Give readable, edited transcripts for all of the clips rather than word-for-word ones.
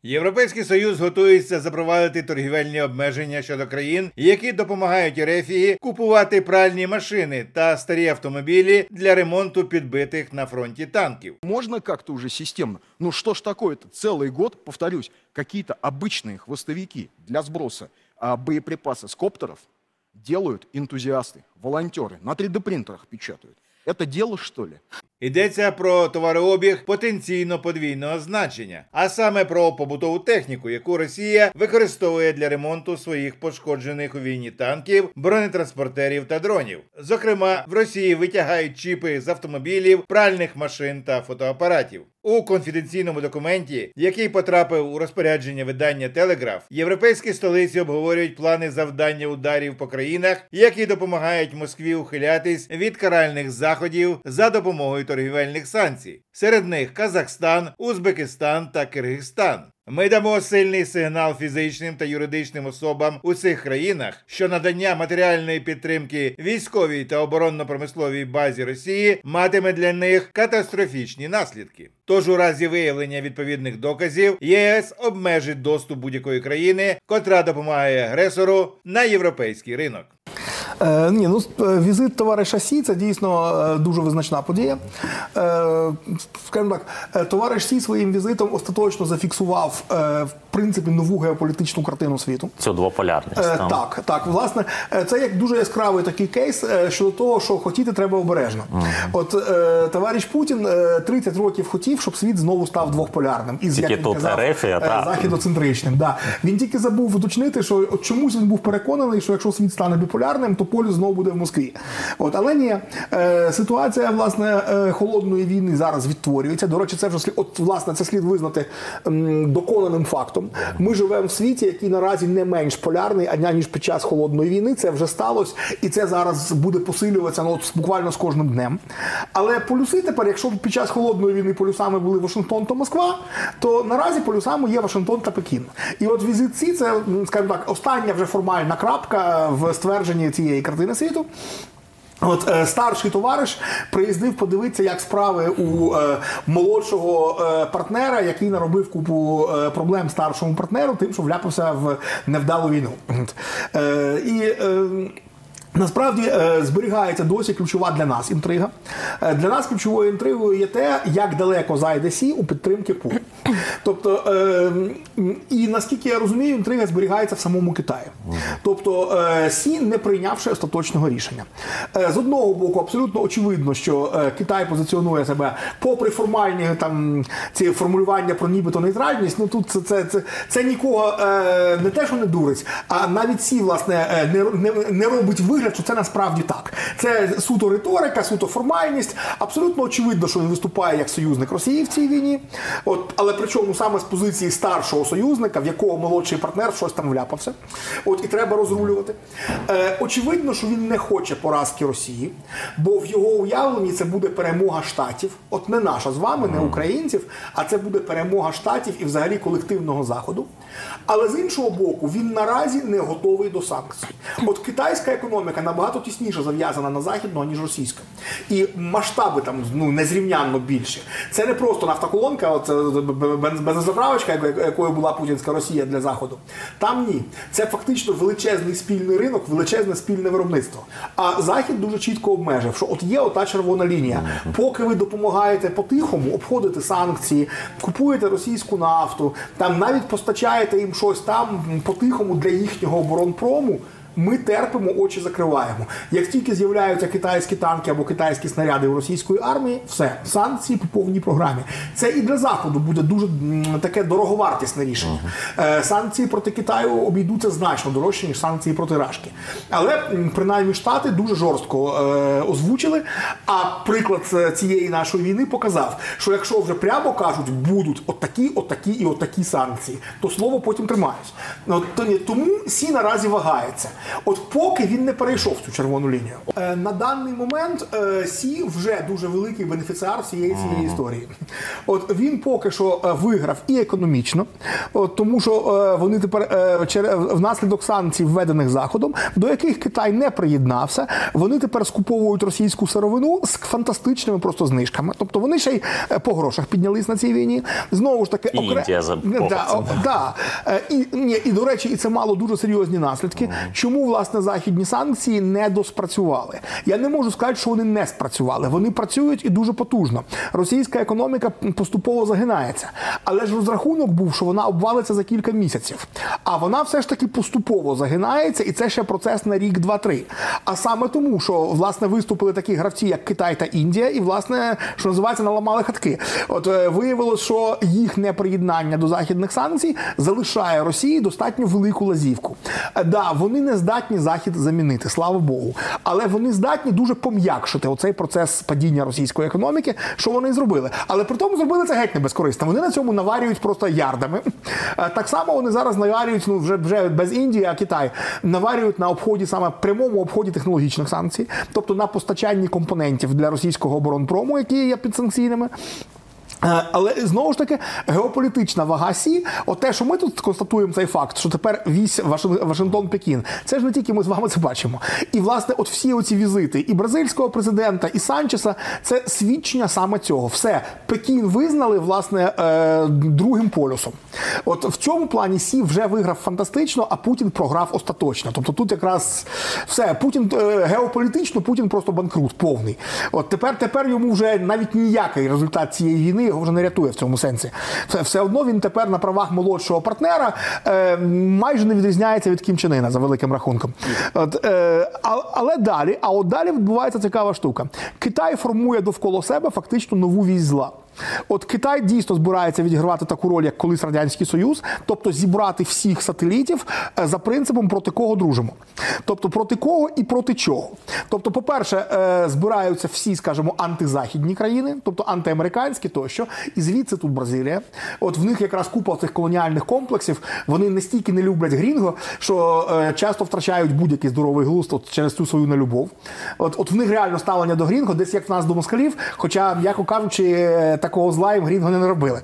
Європейський Союз готується запровадити торгівельні обмеження щодо країн, які допомагають РФ купувати пральні машини та старі автомобілі для ремонту підбитих на фронті танків. Можно как-то уже системно? Ну что ж такое-то? Целый год, повторюсь, какие-то обычные хвостовики для сброса боеприпасов с коптеров делают энтузиасты, волонтеры, на 3D-принтерах печатают. Это дело, что ли? Йдеться про товарообіг потенційно подвійного значення, а саме про побутову техніку, яку Росія використовує для ремонту своїх пошкоджених у війні танків, бронетранспортерів та дронів. Зокрема, в Росії витягають чіпи з автомобілів, пральних машин та фотоапаратів. У конфіденційному документі, який потрапив у розпорядження видання «Телеграф», європейські столиці обговорюють плани завдання ударів по країнах, які допомагають Москві ухилятись від каральних заходів за допомогою торгівельних санкцій. Серед них Казахстан, Узбекистан та Киргизстан. Ми дамо сильний сигнал фізичним та юридичним особам у цих країнах, що надання матеріальної підтримки військовій та оборонно-промисловій базі Росії матиме для них катастрофічні наслідки. Тож у разі виявлення відповідних доказів ЄС обмежить доступ будь-якої країни, котра допомагає агресору, на європейський ринок. Візит товариша Сі – це дійсно дуже визначна подія. Скажімо так, товариш Сі своїм візитом остаточно зафіксував, в принципі, нову геополітичну картину світу. Цю двополярність. Так. Власне, це як дуже яскравий такий кейс щодо того, що хотіти треба обережно. От товариш Путін 30 років хотів, щоб світ знову став двохполярним. Тільки тут РФ, західоцентричним. Да. Він тільки забув уточнити, що чомусь він був переконаний, що якщо світ стане біполярним, то полюс знову буде в Москві. Але ні, ситуація, власне, холодної війни зараз відтворюється. До речі, це вже це слід визнати доконаним фактом. Ми живемо в світі, який наразі не менш полярний, ніж під час холодної війни. Це вже сталося, і це зараз буде посилюватися буквально з кожним днем. Але полюси тепер, якщо під час холодної війни полюсами були Вашингтон та Москва, то наразі полюсами є Вашингтон та Пекін. І от візит Сі – це, скажімо так, остання вже формальна крапка в ствердженні цієї картини світу. Старший товариш приїздив подивитися, як справи у молодшого партнера, який наробив купу проблем старшому партнеру, тим, що вляпався в невдалу війну. Насправді зберігається досі ключова для нас інтрига. Для нас ключовою інтригою є те, як далеко зайде Сі у підтримки Путіна. Тобто, і наскільки я розумію, інтрига зберігається в самому Китаї. Тобто, Сі не прийнявши остаточного рішення. З одного боку, абсолютно очевидно, що Китай позиціонує себе, попри формальні ці формулювання про нібито нейтральність, тут це нікого не те, що не дурить, а навіть Сі, власне, не робить вигляд, що це насправді так. Це суто риторика, суто формальність. Абсолютно очевидно, що він виступає як союзник Росії в цій війні. Але причому саме з позиції старшого союзника, в якого молодший партнер щось там вляпався. І треба розрулювати. Очевидно, що він не хоче поразки Росії, бо в його уявленні це буде перемога Штатів. Не наша з вами, не українців, а це буде перемога Штатів і взагалі колективного Заходу. Але з іншого боку, він наразі не готовий до санкцій. Китайська економіка набагато тісніше зав'язана на західну, ніж російська. І масштаби там незрівнянно більші. Це не просто нафтоколонка, бензозаправочка, якою була путінська Росія для Заходу. Там ні. Це фактично величезний спільний ринок, величезне спільне виробництво. А Захід дуже чітко обмежив, що є ота червона лінія. Поки ви допомагаєте по-тихому, обходите санкції, купуєте російську нафту, навіть постачаєте їм щось там по-тихому для їхнього оборонпрому, ми терпимо, очі закриваємо. Як тільки з'являються китайські танки або китайські снаряди у російської армії, все, санкції по повній програмі. Це і для Заходу буде дуже таке дороговартісне рішення. Санкції проти Китаю обійдуться значно дорожче, ніж санкції проти Рашки. Але, принаймні, Штати дуже жорстко озвучили, а приклад цієї нашої війни показав, що якщо вже прямо кажуть, будуть отакі і отакі санкції, то слово потім тримають. Тому Сі наразі вагається. От поки він не перейшов цю червону лінію. На даний момент Сі вже дуже великий бенефіціар всієї цієї історії. От він поки що виграв і економічно, тому що вони тепер внаслідок санкцій, введених Заходом, до яких Китай не приєднався, вони тепер скуповують російську сировину з фантастичними просто знижками. Тобто вони ще й по грошах піднялись на цій війні. Знову ж таки, Індія за і, до речі, і це мало дуже серйозні наслідки. Чому, власне, західні санкції не доспрацювали? Я не можу сказати, що вони не спрацювали. Вони працюють і дуже потужно. Російська економіка поступово загинається. Але ж розрахунок був, що вона обвалиться за кілька місяців. А вона все ж таки поступово загинається, і це ще процес на рік, 2-3. А саме тому, що, власне, виступили такі гравці, як Китай та Індія, і, власне, що називається, наламали хатки. От виявилось, що їх неприєднання до західних санкцій залишає Росії достатньо велику лазівку. Да, вони не здатні Захід замінити, слава Богу. Але вони здатні дуже пом'якшити оцей процес падіння російської економіки, що вони і зробили. Але при тому зробили це геть не безкорисно. Вони на цьому наварюють просто ярдами. Так само вони зараз наварюють, вже без Індії, а Китай, наварюють на обході, саме прямому обході технологічних санкцій, тобто на постачанні компонентів для російського оборонпрому, які є підсанкційними. Але, знову ж таки, геополітична вага Сі, от те, що ми тут констатуємо цей факт, що тепер вісь Вашингтон-Пекін, це ж не тільки ми з вами це бачимо. І, власне, от всі оці візити і бразильського президента, і Санчеса, це свідчення саме цього. Все, Пекін визнали, власне, другим полюсом. От в цьому плані Сі вже виграв фантастично, а Путін програв остаточно. Тобто тут якраз все, Путін геополітично, Путін просто банкрут повний. От тепер йому вже навіть ніякий результат цієї війни його вже не рятує в цьому сенсі. Все одно він тепер на правах молодшого партнера майже не відрізняється від Кім Чен Іна, за великим рахунком. Але далі відбувається цікава штука. Китай формує довкола себе фактично нову вісь зла. От Китай дійсно збирається відігравати таку роль, як колись Радянський Союз, тобто зібрати всіх сателітів за принципом проти кого дружимо. Тобто проти кого і проти чого. Тобто, по-перше, збираються всі, скажімо, антизахідні країни, тобто антиамериканські тощо, і звідси тут Бразилія. От в них якраз купа цих колоніальних комплексів, вони настільки не люблять грінго, що часто втрачають будь-який здоровий глузд через цю свою нелюбов. От в них реально ставлення до грінго, десь як в нас до москалів, хоча, м'яко кажучи, такого зла їм грінго не робили.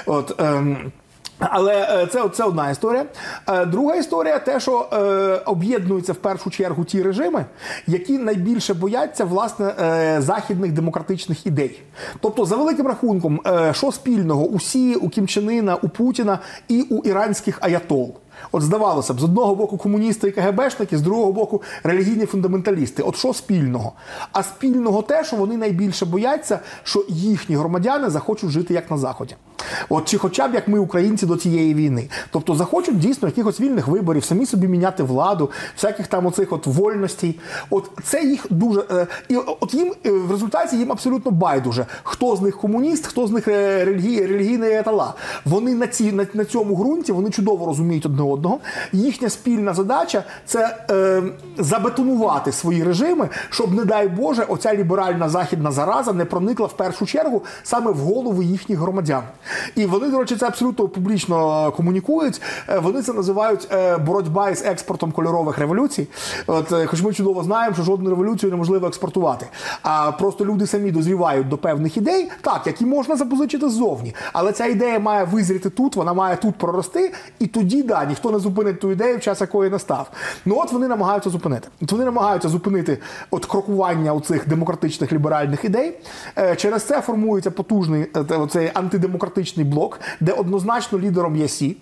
Але це одна історія. Друга історія – те, що об'єднуються в першу чергу ті режими, які найбільше бояться, власне, західних демократичних ідей. Тобто, за великим рахунком, що спільного у Сі, у Кім Чен Іна, у Путіна і у іранських аятол? От здавалося б, з одного боку комуністи і КГБшники, з другого боку релігійні фундаменталісти. От що спільного? А спільного те, що вони найбільше бояться, що їхні громадяни захочуть жити як на Заході. От, чи хоча б як ми, українці, до цієї війни. Тобто захочуть дійсно якихось вільних виборів, самі собі міняти владу, всяких там оцих от вольностей. От це їх дуже... І от їм в результаті їм абсолютно байдуже, хто з них комуніст, хто з них релігійний етала. Вони на цьому ґрунті, вони чудово розуміють одне одного. Їхня спільна задача – це забетонувати свої режими, щоб, не дай Боже, оця ліберальна західна зараза не проникла в першу чергу саме в голови їхніх громадян. І вони, до речі, це абсолютно публічно комунікують. Вони це називають боротьба із експортом кольорових революцій. Хоч ми чудово знаємо, що жодну революцію неможливо експортувати. А просто люди самі дозрівають до певних ідей, так, які можна запозичити ззовні. Але ця ідея має визріти тут, вона має тут прорости, і тоді, да, ніхто не зупинить ту ідею, в час якої настав. Ну от вони намагаються зупинити. Вони намагаються зупинити от крокування оцих демократичних ліберальних ідей. Через це формується потужний оцей антидемократичний блок, де однозначно лідером є Сі.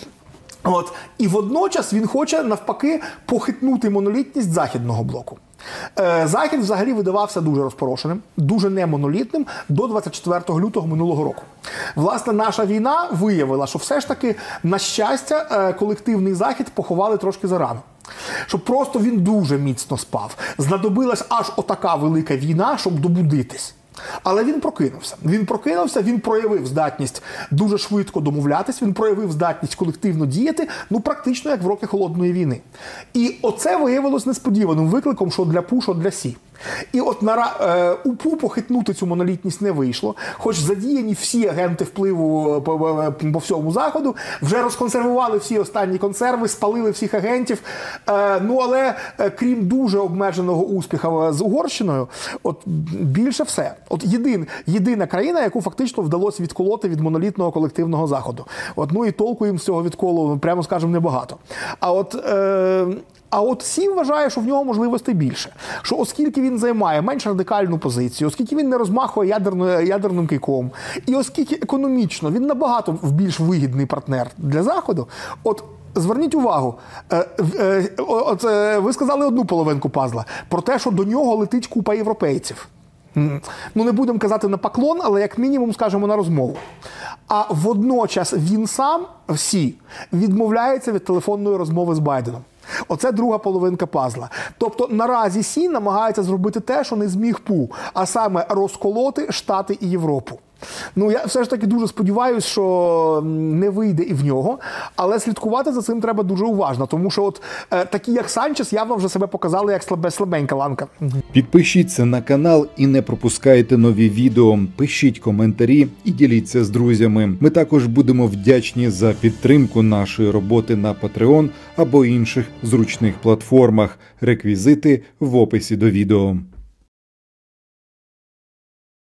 І водночас він хоче, навпаки, похитнути монолітність західного блоку. Захід взагалі видавався дуже розпорошеним, дуже немонолітним до 24 лютого минулого року. Власне, наша війна виявила, що все ж таки, на щастя, колективний Захід поховали трошки зарано. Щоб просто він дуже міцно спав. Знадобилась аж отака велика війна, щоб добудитись. Але він прокинувся, він проявив здатність дуже швидко домовлятись, він проявив здатність колективно діяти, практично як в роки Холодної війни. І оце виявилось несподіваним викликом, що для Пу, що для Сі. І от УПУ похитнути цю монолітність не вийшло, хоч задіяні всі агенти впливу по всьому Заходу, вже розконсервували всі останні консерви, спалили всіх агентів, але крім дуже обмеженого успіху з Угорщиною, от більше все. От єдина країна, яку фактично вдалося відколоти від монолітного колективного Заходу. І толку їм з цього відколу, прямо скажемо, небагато. А от Сі вважає, що в нього можливостей більше. Що оскільки він займає менш радикальну позицію, оскільки він не розмахує ядерним кийком, і оскільки економічно він набагато більш вигідний партнер для Заходу, от зверніть увагу, ви сказали одну половинку пазла, про те, що до нього летить купа європейців. Не будемо казати на поклон, але як мінімум скажемо на розмову. А водночас він сам, Сі, відмовляється від телефонної розмови з Байденом. Оце друга половинка пазла. Тобто наразі Сі намагається зробити те, що не зміг Пу, а саме розколоти Штати і Європу. Я все ж таки дуже сподіваюся, що не вийде і в нього, але слідкувати за цим треба дуже уважно, тому що такі, як Санчес, явно вже себе показали як слабенька ланка. Підпишіться на канал і не пропускайте нові відео, пишіть коментарі і діліться з друзями. Ми також будемо вдячні за підтримку нашої роботи на Patreon або інших зручних платформах. Реквізити в описі до відео.